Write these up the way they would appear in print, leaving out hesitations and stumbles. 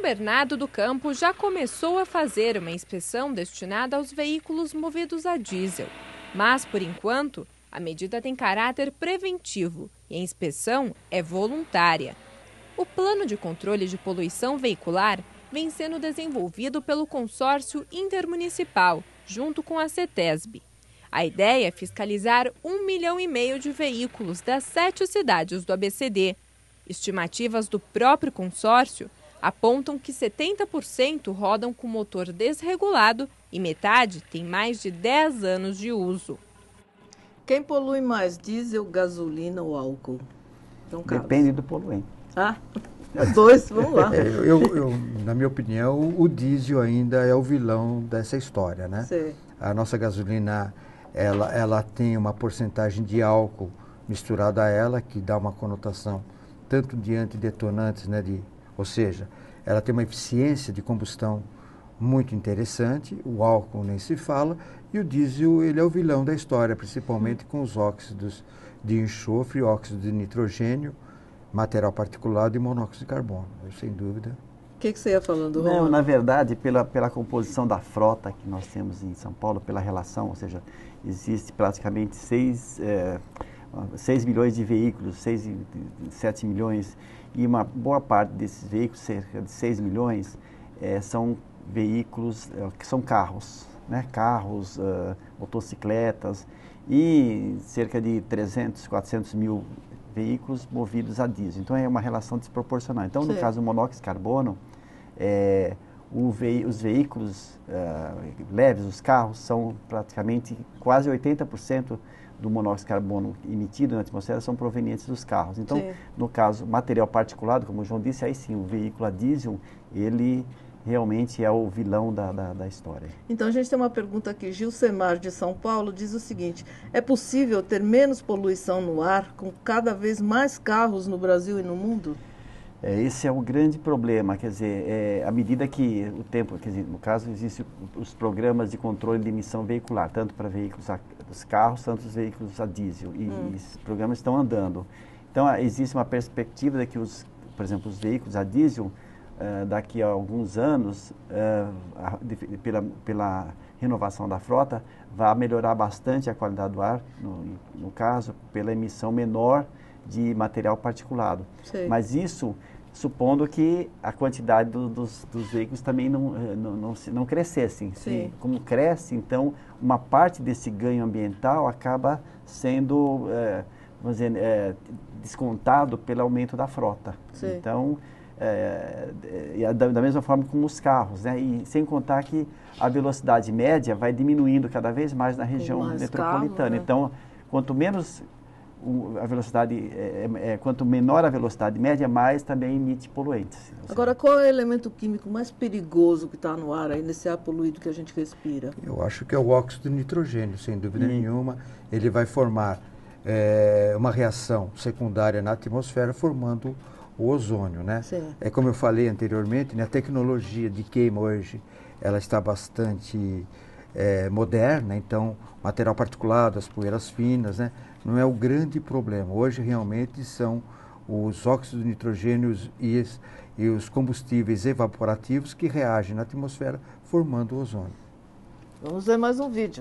Bernardo do Campo já começou a fazer uma inspeção destinada aos veículos movidos a diesel. Mas, por enquanto, a medida tem caráter preventivo e a inspeção é voluntária. O plano de controle de poluição veicular vem sendo desenvolvido pelo consórcio intermunicipal, junto com a CETESB. A ideia é fiscalizar 1,5 milhão de veículos das 7 cidades do ABCD. Estimativas do próprio consórcio apontam que 70% rodam com motor desregulado e metade tem mais de 10 anos de uso. Quem polui mais, diesel, gasolina ou álcool? Então, depende do poluente. Os dois, vamos lá. Na minha opinião, o diesel ainda é o vilão dessa história, né? Sim. A nossa gasolina, ela tem uma porcentagem de álcool misturada a ela, que dá uma conotação tanto de antidetonantes, né? Ou seja, ela tem uma eficiência de combustão muito interessante, o álcool nem se fala, e o diesel, ele é o vilão da história, principalmente com os óxidos de enxofre, óxido de nitrogênio, material particulado e monóxido de carbono, sem dúvida. O que você ia falando, Romano? Não, na verdade, pela composição da frota que nós temos em São Paulo, pela relação, ou seja, existe praticamente 6 milhões de veículos, 7 milhões, e uma boa parte desses veículos, cerca de 6 milhões, são veículos que são carros, né? Carros, motocicletas, e cerca de 300, 400 mil veículos movidos a diesel. Então é uma relação desproporcional. Então, no caso do monóxido de carbono, os veículos leves, os carros, são praticamente quase 80% do monóxido de carbono emitido na atmosfera são provenientes dos carros. Então, no caso, material particulado, como o João disse, aí sim, o veículo a diesel, ele realmente é o vilão da história. Então, a gente tem uma pergunta aqui. Gilcemar, de São Paulo, diz o seguinte: é possível ter menos poluição no ar com cada vez mais carros no Brasil e no mundo? Esse é o grande problema, quer dizer, à medida que o tempo, quer dizer, no caso, existem os programas de controle de emissão veicular, tanto para veículos dos carros, tanto os veículos a diesel, e esses programas estão andando. Então, existe uma perspectiva de que, por exemplo, os veículos a diesel, daqui a alguns anos, pela renovação da frota, vai melhorar bastante a qualidade do ar, no caso, pela emissão menor de material particulado. Sim. Mas isso supondo que a quantidade dos veículos também não crescessem. Sim. Como cresce, então, uma parte desse ganho ambiental acaba sendo, vamos dizer, descontado pelo aumento da frota. Sim. Então, da mesma forma como os carros, né? E sem contar que a velocidade média vai diminuindo cada vez mais na região metropolitana. Carro, né? Então, quanto menor a velocidade média, mais também emite poluentes. Agora, qual é o elemento químico mais perigoso que está no ar aí, nesse ar poluído que a gente respira? Eu acho que é o óxido de nitrogênio, sem dúvida nenhuma. Ele vai formar uma reação secundária na atmosfera, formando o ozônio, né? É como eu falei anteriormente, né, a tecnologia de queima hoje, ela está bastante moderna, então, material particulado, as poeiras finas, né, não é o grande problema. Hoje, realmente, são os óxidos de nitrogênio e os combustíveis evaporativos que reagem na atmosfera, formando o ozônio. Vamos ver mais um vídeo.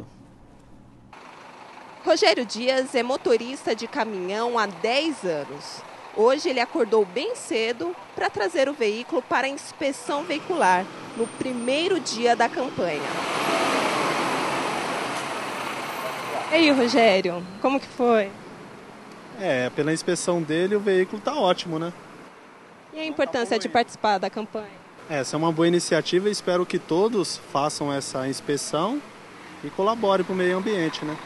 Rogério Dias é motorista de caminhão há 10 anos. Hoje ele acordou bem cedo para trazer o veículo para a inspeção veicular, no primeiro dia da campanha. E aí, Rogério, como que foi? Pela inspeção dele, o veículo está ótimo, né? E a importância de participar da campanha? Essa é uma boa iniciativa e espero que todos façam essa inspeção e colaborem para o meio ambiente, né?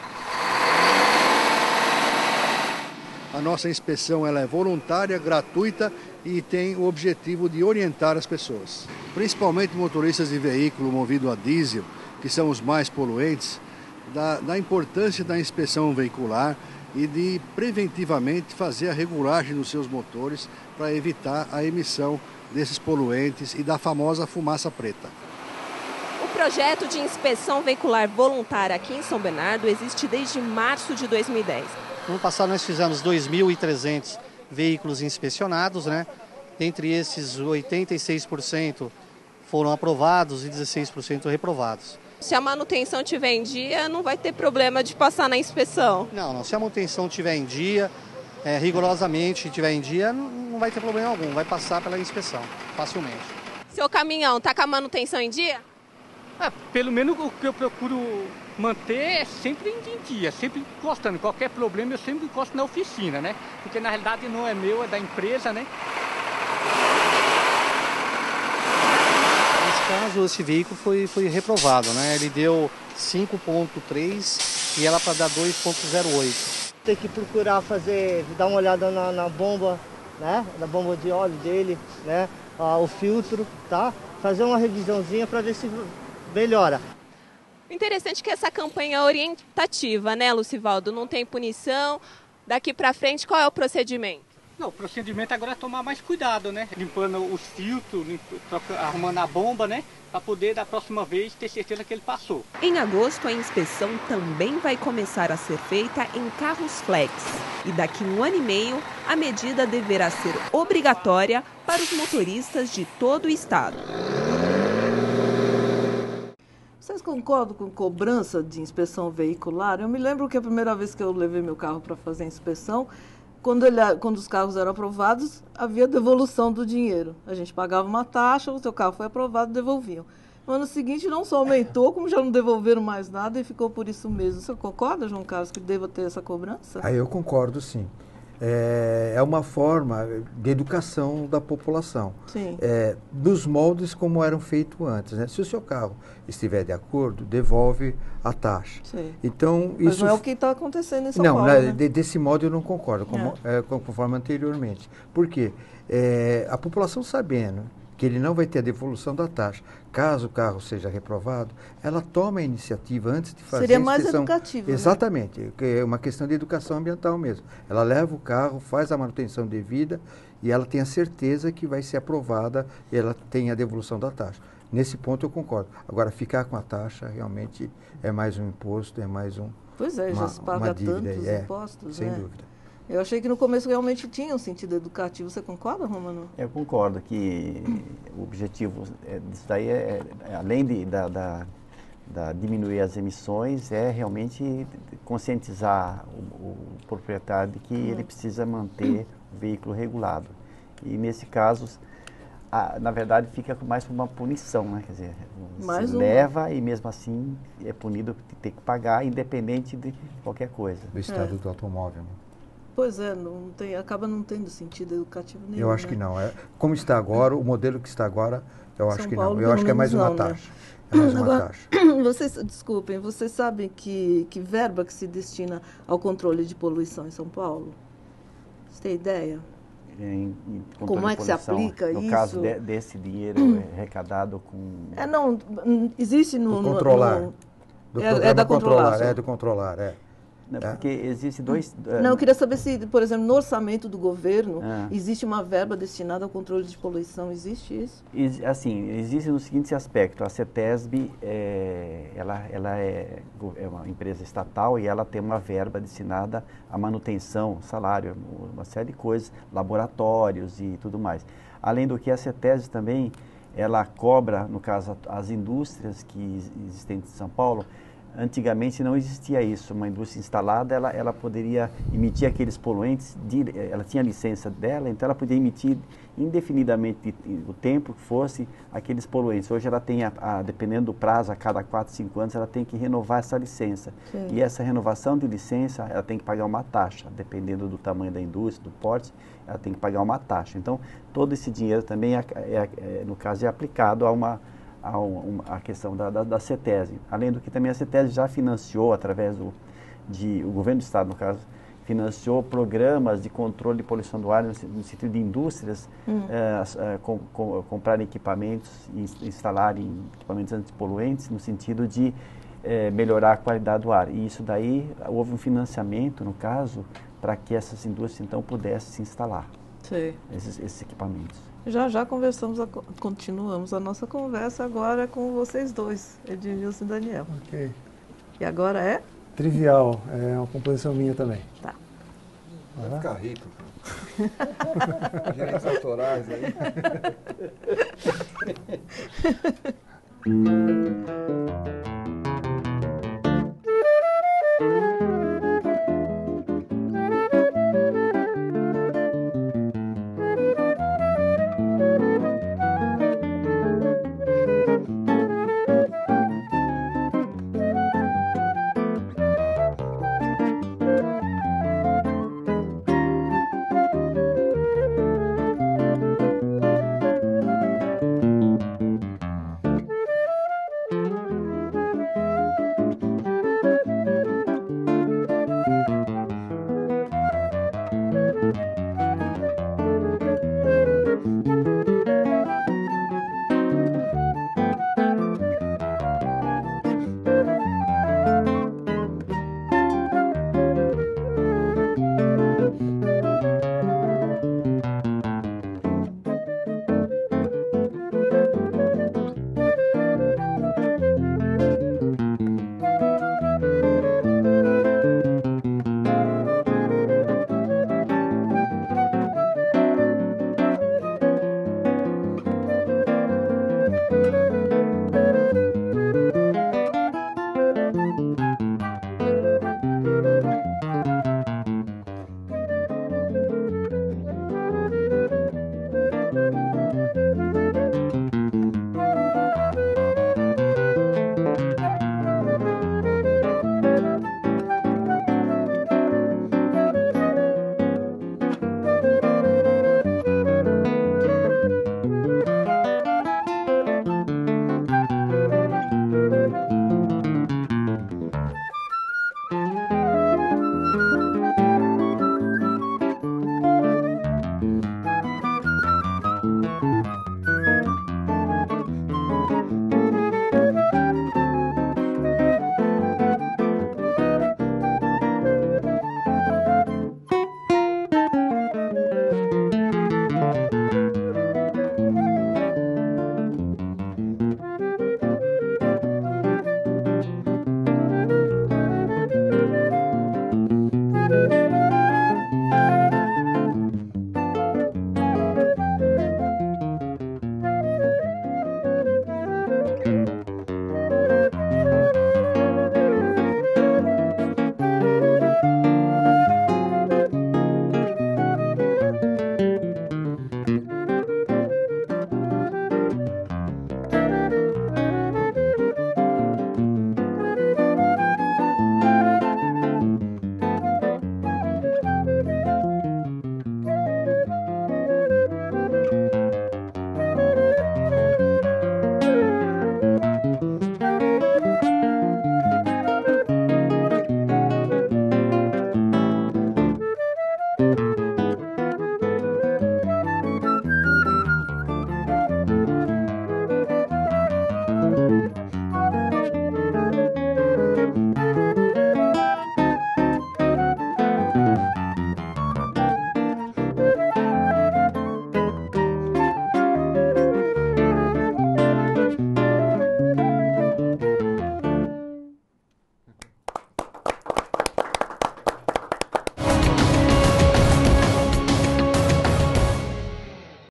A nossa inspeção ela é voluntária, gratuita e tem o objetivo de orientar as pessoas. Principalmente motoristas de veículo movido a diesel, que são os mais poluentes, da importância da inspeção veicular e de preventivamente fazer a regulagem dos seus motores para evitar a emissão desses poluentes e da famosa fumaça preta. O projeto de inspeção veicular voluntária aqui em São Bernardo existe desde março de 2010. No ano passado nós fizemos 2.300 veículos inspecionados, né? Dentre esses, 86% foram aprovados e 16% reprovados. Se a manutenção estiver em dia, não vai ter problema de passar na inspeção? Não. Se a manutenção estiver em dia, rigorosamente estiver em dia, não vai ter problema algum. Vai passar pela inspeção, facilmente. Seu caminhão está com a manutenção em dia? Pelo menos o que eu procuro manter é sempre em dia, sempre encostando. Qualquer problema eu sempre encosto na oficina, né? Porque na realidade não é meu, é da empresa, né? Nesse caso, esse veículo foi reprovado, né? Ele deu 5,3 e ela para dar 2,08. Tem que procurar dar uma olhada na bomba, né? Na bomba de óleo dele, né? O filtro, tá? Fazer uma revisãozinha para ver se melhora. Interessante que essa campanha é orientativa, né, Lucivaldo? Não tem punição. Daqui para frente, qual é o procedimento? Não, o procedimento agora é tomar mais cuidado, né? Limpando os filtros, arrumando a bomba, né? Para poder, da próxima vez, ter certeza que ele passou. Em agosto, a inspeção também vai começar a ser feita em carros flex. E daqui 1 ano e meio, a medida deverá ser obrigatória para os motoristas de todo o estado. Vocês concordam com cobrança de inspeção veicular? Eu me lembro que a primeira vez que eu levei meu carro para fazer a inspeção, quando os carros eram aprovados, havia devolução do dinheiro. A gente pagava uma taxa, o seu carro foi aprovado, devolviam. No ano seguinte não só aumentou, como já não devolveram mais nada e ficou por isso mesmo. Você concorda, João Carlos, que deva ter essa cobrança? Eu concordo, sim. É uma forma de educação da população. Sim. Dos moldes como eram feitos antes, né? Se o seu carro estiver de acordo, devolve a taxa. Sim. Então, mas isso não é o que está acontecendo em São Paulo, né? Desse modo eu não concordo, conforme anteriormente. Por quê? A população sabendo que ele não vai ter a devolução da taxa, caso o carro seja reprovado, ela toma a iniciativa antes de fazer a inspeção. Seria mais educativo. Exatamente, né? É uma questão de educação ambiental mesmo. Ela leva o carro, faz a manutenção devida e ela tem a certeza que vai ser aprovada e ela tem a devolução da taxa. Nesse ponto eu concordo. Agora, ficar com a taxa realmente é mais um imposto, é mais um. Pois é, já se paga tantos impostos, sem dúvida. Eu achei que no começo realmente tinha um sentido educativo. Você concorda, Romano? Eu concordo que o objetivo disso daí além da diminuir as emissões, é realmente conscientizar o proprietário de que ele precisa manter o veículo regulado. E nesse caso, na verdade, fica mais uma punição, né? Quer dizer, você leva e mesmo assim é punido de ter que pagar, independente de qualquer coisa. Do estado do automóvel, né? Pois é, acaba não tendo sentido educativo nenhum. Eu acho que não. Como está agora, o modelo que está agora, eu acho que não. Eu acho que é mais uma taxa. É mais uma taxa. Desculpem, vocês sabem que verba que se destina ao controle de poluição em São Paulo? Você tem ideia? Como é que se aplica isso? No caso desse dinheiro arrecadado com... existe no... Do controlar. É da controlar. É do controlar, Porque existe dois... eu queria saber se, por exemplo, no orçamento do governo, existe uma verba destinada ao controle de poluição. Existe isso? Assim, existe no seguinte aspecto. A CETESB, ela é uma empresa estatal e ela tem uma verba destinada à manutenção, salário, uma série de coisas, laboratórios e tudo mais. Além do que, a CETESB também, ela cobra, no caso, as indústrias que existem em São Paulo. Antigamente não existia isso. Uma indústria instalada, ela poderia emitir aqueles poluentes, ela tinha a licença dela, então ela podia emitir indefinidamente o tempo que fosse aqueles poluentes. Hoje ela tem, dependendo do prazo, a cada 4, 5 anos, ela tem que renovar essa licença. Sim. E essa renovação de licença, ela tem que pagar uma taxa, dependendo do tamanho da indústria, do porte, ela tem que pagar uma taxa. Então, todo esse dinheiro também, no caso, é aplicado a questão da CETESB. Além do que também a CETESB já financiou, através o governo do estado, no caso, financiou programas de controle de poluição do ar no sentido de indústrias comprarem equipamentos e instalarem equipamentos antipoluentes no sentido de melhorar a qualidade do ar. E isso daí, houve um financiamento, no caso, para que essas indústrias então pudessem se instalar esses equipamentos. Já continuamos a nossa conversa agora com vocês dois, Edilson e Daniel. Ok. E agora é? Trivial, é uma composição minha também. Tá. Vai lá? ficar rico. Direitos autorais aí.